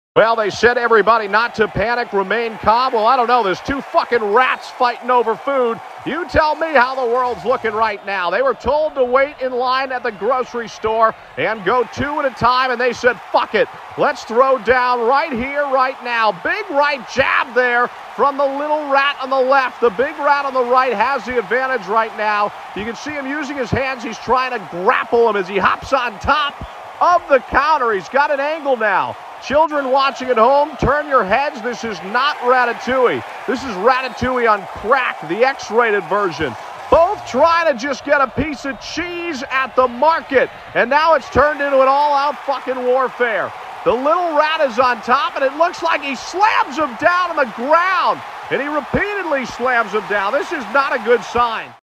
Well, they said everybody not to panic, remain calm. Well, I don't know. There's two fucking rats fighting over food. You tell me how the world's looking right now. They were told to wait in line at the grocery store and go two at a time, and they said, fuck it. Let's throw down right here, right now. Big right jab there from the little rat on the left. The big rat on the right has the advantage right now. You can see him using his hands. He's trying to grapple him as he hops on top of the counter. He's got an angle now. Children watching at home, turn your heads. This is not Ratatouille. This is Ratatouille on crack, the X-rated version. Both trying to just get a piece of cheese at the market. And now it's turned into an all-out fucking warfare. The little rat is on top, and it looks like he slams him down on the ground. And he repeatedly slams him down. This is not a good sign.